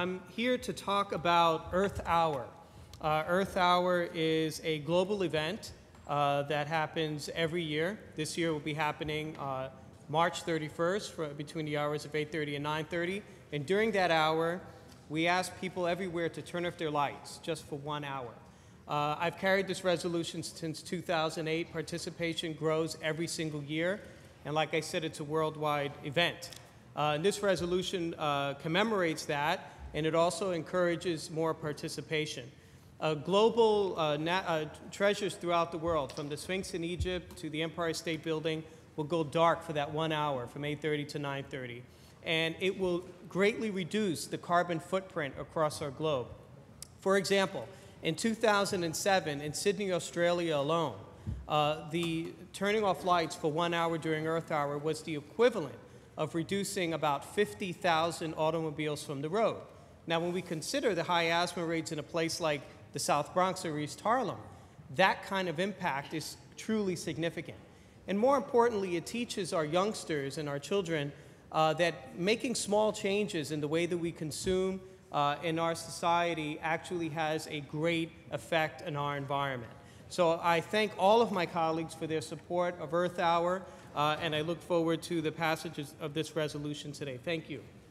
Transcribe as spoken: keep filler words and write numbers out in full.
I'm here to talk about Earth Hour. Uh, Earth Hour is a global event uh, that happens every year. This year will be happening uh, March thirty-first for, between the hours of eight thirty and nine thirty. And during that hour, we ask people everywhere to turn off their lights just for one hour. Uh, I've carried this resolution since two thousand eight. Participation grows every single year. And like I said, it's a worldwide event. Uh, and this resolution uh, commemorates that, and it also encourages more participation. Uh, global uh, uh, treasures throughout the world, from the Sphinx in Egypt to the Empire State Building, will go dark for that one hour from eight thirty to nine thirty. And it will greatly reduce the carbon footprint across our globe. For example, in two thousand seven, in Sydney, Australia alone, uh, the turning off lights for one hour during Earth Hour was the equivalent of reducing about fifty thousand automobiles from the road. Now, when we consider the high asthma rates in a place like the South Bronx or East Harlem, that kind of impact is truly significant. And more importantly, it teaches our youngsters and our children uh, that making small changes in the way that we consume uh, in our society actually has a great effect on our environment. So I thank all of my colleagues for their support of Earth Hour, uh, and I look forward to the passages of this resolution today. Thank you.